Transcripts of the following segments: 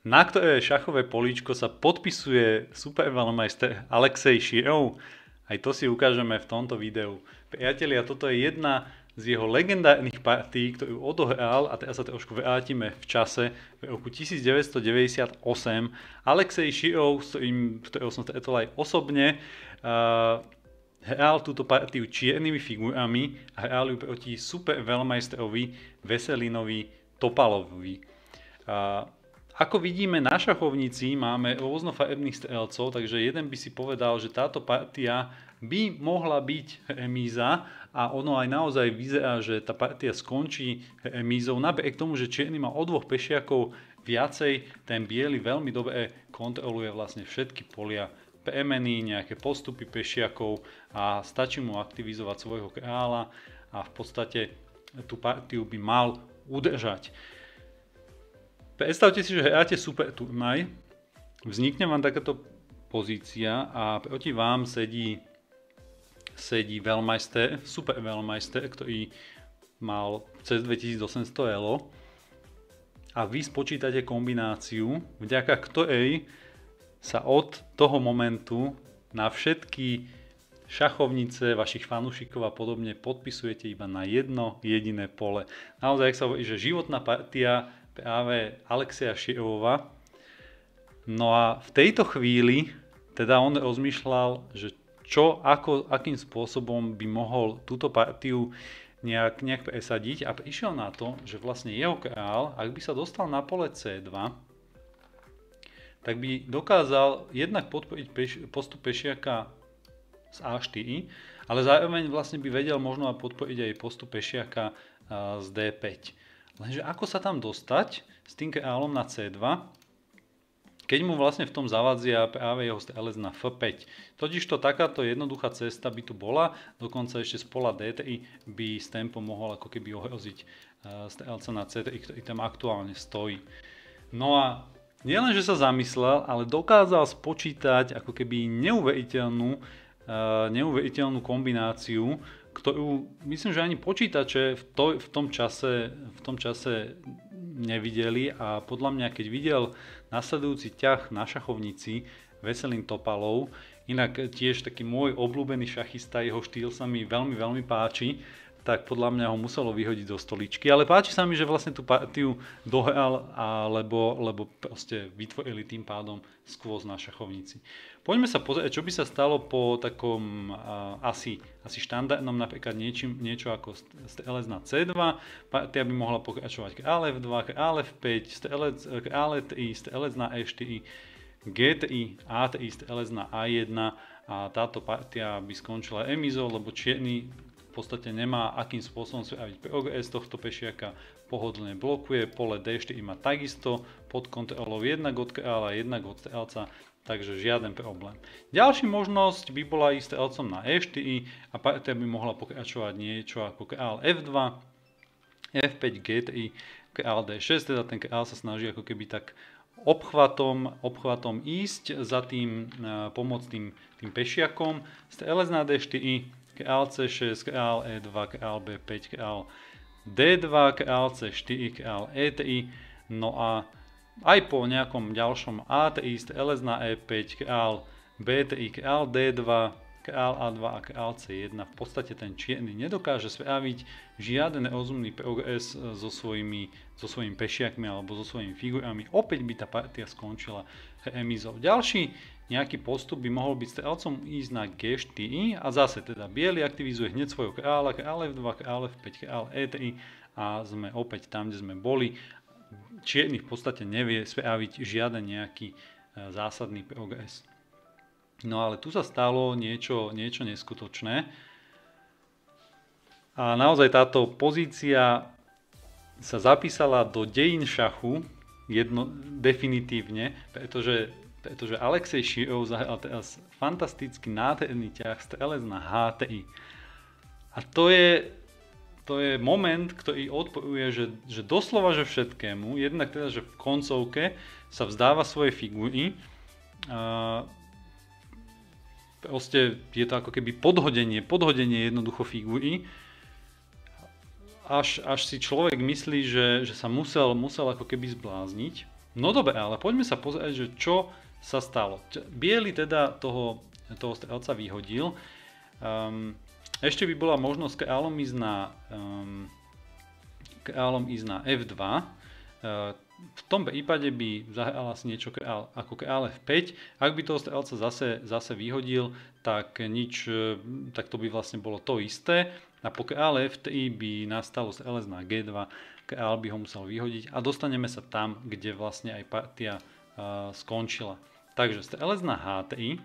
Na ktoré šachové políčko sa podpisuje superveľmajster Alexej Širov. Aj to si ukážeme v tomto videu. Priatelia, toto je jedna z jeho legendárnych partí, ktorú odohral, a teraz sa trošku vrátime v čase, v roku 1998. Alexej Širov, ktorého som stretol aj osobne, hral túto partiu čiernymi figurami a hral ju proti superveľmajstrovi Veselinovi Topalovovi. Ako vidíme, na šachovnici máme rôznofarebných strelcov, takže jeden by si povedal, že táto partia by mohla byť remíza a ono aj naozaj vyzerá, že tá partia skončí remízou. Napriek tomu, že čierny má o dvoch pešiakov viacej, ten biely veľmi dobre kontroluje vlastne všetky polia, premeny, nejaké postupy pešiakov a stačí mu aktivizovať svojho kráľa a v podstate tú partiu by mal udržať. Predstavte si, že hráte super turnaj, vznikne vám takáto pozícia a proti vám sedí veľmajster, super veľmajster, ktorý mal cez 2800 elo a vy spočítate kombináciu, vďaka ktorej sa od toho momentu na všetky šachovnice vašich fanúšikov a podobne podpisujete iba na jedno jediné pole. Naozaj, ak sa hovorí, že životná partia práve Alexeja Širova. No a v tejto chvíli teda on rozmýšľal, že akým spôsobom by mohol túto partiu nejak presadiť a prišiel na to, že vlastne jeho kráľ, ak by sa dostal na pole C2, tak by dokázal jednak podporiť postup pešiaka z A4, ale zároveň vlastne by vedel možno podporiť aj postup pešiaka z D5. Lenže ako sa tam dostať s tým kráľom na C2, keď mu vlastne v tom zavadzia práve jeho strelec na F5. Totižto takáto jednoduchá cesta by tu bola, dokonca ešte z pola D3 by s tempom mohol ako keby ohroziť strelca na C3, ktorý tam aktuálne stojí. No a nielen, že sa zamyslel, ale dokázal spočítať ako keby neuveriteľnú kombináciu, ktorú myslím, že ani počítače v tom čase nevideli a podľa mňa, keď videl nasledujúci ťah na šachovnici Veselin Topalov, inak tiež taký môj obľúbený šachista, jeho štýl sa mi veľmi, veľmi páči, tak podľa mňa ho muselo vyhodiť do stoličky. Ale páči sa mi, že vlastne tú partiu dohral, lebo proste vytvorili tým pádom skôz na šachovnici. Poďme sa pozrieť, čo by sa stalo po takom asi štandardnom, napríklad niečo ako strelec na C2. Partia by mohla pokračovať kráľ F2, kráľ F5, kráľ E3, strelec na E4, G3, A3, strelec na A1 a táto partia by skončila remízou, lebo čierny v podstate nemá akým spôsobom spraviť progres tohto pešiaka, pohodlne blokuje, pole D4 má takisto pod kontrolou jednak od kráľa, jednak od strelca, takže žiaden problém. Ďalšia možnosť by bola ísť strelcom na E4 a partia by mohla pokračovať niečo ako kráľ F2, F5, G3, kráľ D6, teda ten kráľ sa snaží ako keby tak obchvatom ísť za tým pomocným tým pešiakom, strelec na D4, kráľ C6, kráľ E2, kráľ B5, kráľ D2, kráľ C4, kráľ E3, no a aj po nejakom ďalšom A3, strelec na E5, kráľ B3, kráľ D2, kráľ A2 a kráľ C1. V podstate ten čierny nedokáže spraviť žiaden rozumný progres so svojimi pešiakmi alebo so svojimi figurami. Opäť by tá partia skončila remízou. Ďalší nejaký postup by mohol byť strelcom ísť na G4 a zase teda biely aktivizuje hneď svojho kráľa, kráľ F2, kráľ F5, kráľ E3 a sme opäť tam, kde sme boli. Čierny v podstate nevie spraviť žiaden nejaký zásadný progres. No ale tu sa stalo niečo neskutočné a naozaj táto pozícia sa zapísala do dejín šachu definitívne, pretože Alexej Širov zahral teraz fantasticky nádherný ťah strelec na H3. A to je moment, ktorý odporuje, že doslova že všetkému, jednak teda, že v koncovke sa vzdáva svoje figúry. Proste je to ako keby podhodenie jednoducho figúry. Až si človek myslí, že sa musel ako keby zblázniť. No dobre, ale poďme sa pozrieť, že čo sa stalo. Biely teda toho strelca vyhodil. Ešte by bola možnosť kráľom ísť na F2. V tom prípade by zahral asi niečo ako kráľ F5. Ak by toho strelca zase vyhodil, tak to by vlastne bolo to isté. A po kráľ F3 by nastalo strelec na G2, kráľ by ho musel vyhodiť a dostaneme sa tam, kde vlastne aj partia skončila. Takže strelec na H3,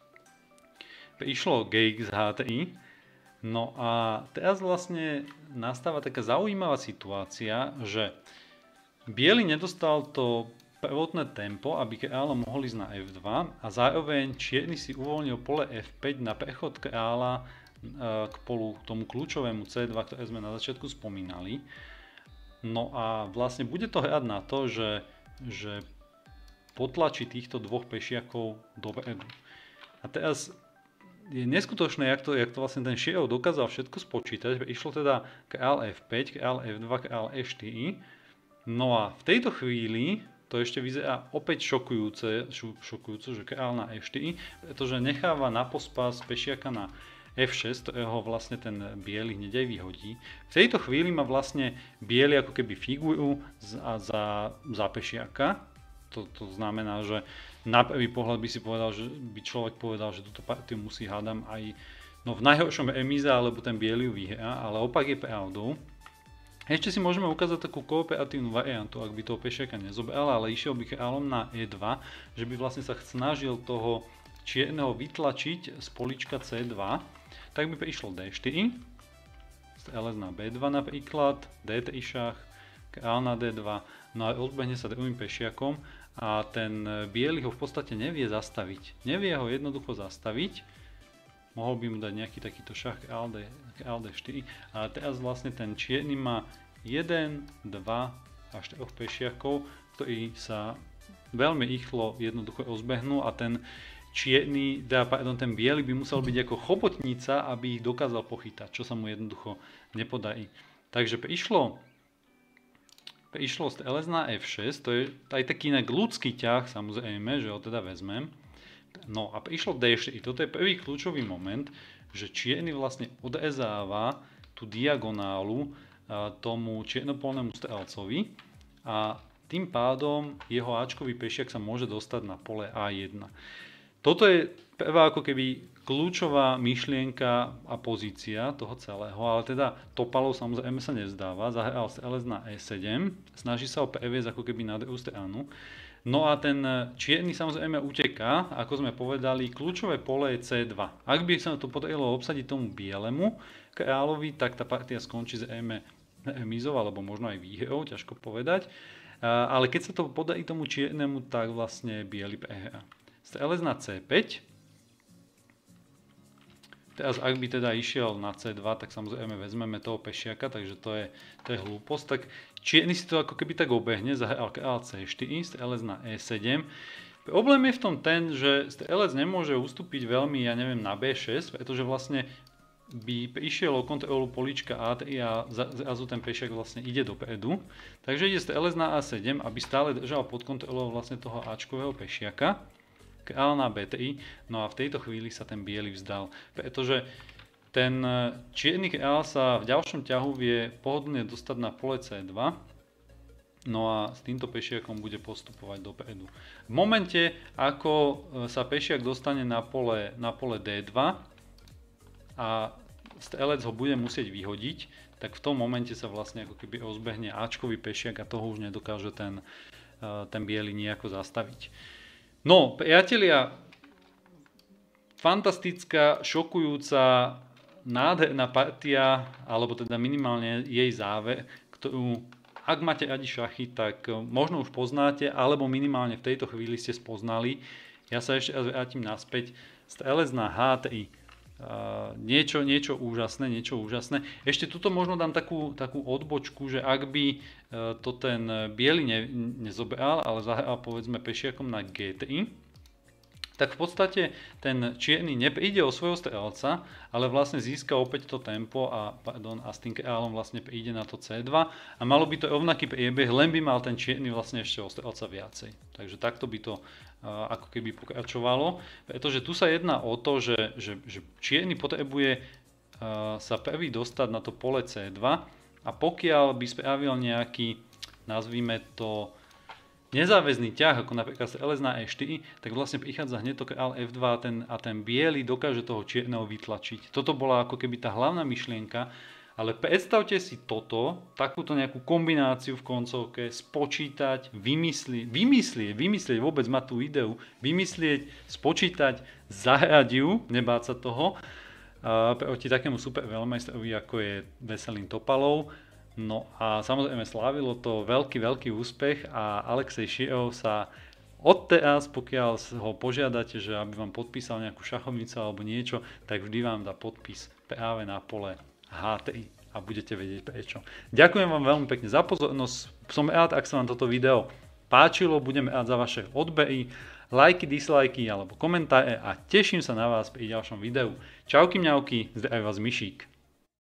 prišlo GX H3, no a teraz vlastne nastáva taká zaujímavá situácia, že biely nedostal to prvotné tempo, aby kráľa mohol ísť na F2 a zároveň čierny si uvoľnil pole F5 na prechod kráľa k tomu kľúčovému C2, ktoré sme na začiatku spomínali. No a vlastne bude to hrať na to, že potlačí týchto dvoch pešiakov dopredu. A teraz je neskutočné, jak to vlastne ten Širov dokázal všetko spočítať. Išlo teda kráľ F5, kráľ F2, kráľ E4. No a v tejto chvíli to ešte vyzerá opäť šokujúce, že kráľ na E4, pretože necháva na pospas pešiaka na F6, ktorého vlastne ten biely hneď aj vyhodí. V tejto chvíli má vlastne biely ako keby figuru za pešiaka. To znamená, že na prvý pohľad by človek povedal, že túto partiu musí, hádam, aj v najhoršom remíze, alebo ten biely ju vyhrá, ale opak je pravdou. Ešte si môžeme ukázať takú kooperatívnu variantu, ak by toho pešiaka nezobral, ale išiel by kráľom na E2, že by vlastne sa snažil toho čierneho vytlačiť z polička C2, tak by prišlo D4, strelec na B2 napríklad, D3 šach, kráľ na D2, no a odbehne sa druhým pešiakom a ten biely ho v podstate nevie zastaviť. Nevie ho jednoducho zastaviť, mohol by mu dať nejaký takýto šach kráľ D4, a teraz vlastne ten čierny má 1, 2 až 4 pešiakov, ktorí sa veľmi rýchlo jednoducho rozbehnú a ten ten biely by musel byť ako chobotnica, aby ich dokázal pochytať, čo sa mu jednoducho nepodarí. Takže prišlo strelec na F6, to je aj taký inak ľudský ťah, samozrejme, že ho teda vezmem. No a prišlo D4, toto je prvý kľúčový moment, že čierny vlastne odrezáva tú diagonálu tomu čiernopolnému strelcovi a tým pádom jeho áčkový pešiak sa môže dostať na pole A1. Toto je prvá ako keby kľúčová myšlienka a pozícia toho celého, ale teda Topalov samozrejme sa nevzdáva, zahral strelec na E7, snaží sa ho previesť ako keby na druhú stranu. No a ten čierny samozrejme uteká, ako sme povedali, kľúčové pole je C2. Ak by sa to podarilo obsadiť tomu bielemu kráľovi, tak tá partia skončí zrejme remízou, alebo možno aj výhrou, ťažko povedať. Ale keď sa to podarí tomu čiernemu, tak vlastne biely prehrá. Strelec na C5. Teraz ak by teda išiel na C2, tak samozrejme vezmeme toho pešiaka, takže to je hlúposť. Tak čierny si to ako keby tak obehne, zahral kráľ C4, strelec na E7. Problém je v tom ten, že strelec nemôže ustúpiť veľmi, na B6, pretože vlastne by prišiel o kontrolu polička A3 a zrazu ten pešiak vlastne ide dopredu. Takže ide strelec na A7, aby stále držal pod kontrolou vlastne toho Ačkového pešiaka. Kráľ na B3, no a v tejto chvíli sa ten biely vzdal, pretože ten čierny kráľ sa v ďalšom ťahu vie pohodlne dostať na pole C2, no a s týmto pešiakom bude postupovať dopredu. V momente, ako sa pešiak dostane na pole D2 a strelec ho bude musieť vyhodiť, tak v tom momente sa vlastne ako keby rozbehne Ačkový pešiak a toho už nedokáže ten biely nejako zastaviť. No, priatelia, fantastická, šokujúca, nádherná partia, alebo teda minimálne jej záver, ktorú, ak máte radi šachy, tak možno už poznáte, alebo minimálne v tejto chvíli ste spoznali. Ja sa ešte raz vrátim naspäť. Strelec na H3. Niečo úžasné. Ešte tuto možno dám takú odbočku, že ak by to ten biely nezobral, ale zahral povedzme pešiakom na G3, tak v podstate ten čierny nepríde o svojho strelca, ale vlastne získa opäť to tempo a s tým kráľom vlastne príde na to C2 a malo by to rovnaký priebeh, len by mal ten čierny vlastne ešte o strelca viacej. Takže takto by to ako keby pokračovalo, pretože tu sa jedná o to, že čierny potrebuje sa prvý dostať na to pole C2 a pokiaľ by spravil nejaký, nazvime to, nezáväzný ťah, ako napríklad strelec na E4, tak vlastne prichádza hneď to kráľ F2 a ten biely dokáže toho čierneho vytlačiť. Toto bola ako keby tá hlavná myšlienka, ale predstavte si toto, takúto nejakú kombináciu v koncovke, spočítať, vymyslieť, vôbec mať tú ideu, vymyslieť, spočítať, zahrať ju, nebáť sa toho, proti takému super veľmajstrovi, ako je Veselin Topalov. No a samozrejme slávilo to veľký úspech a Alexej Širov sa odteraz, pokiaľ ho požiadate, že aby vám podpísal nejakú šachovnicu alebo niečo, tak vždy vám dá podpis práve na pole H3 a budete vedieť prečo. Ďakujem vám veľmi pekne za pozornosť, som rád, ak sa vám toto video páčilo, budem rád za vaše odbery, lajky, dislajky alebo komentáre a teším sa na vás pri ďalšom videu. Čauky mňauky, zdraví vás Mišík.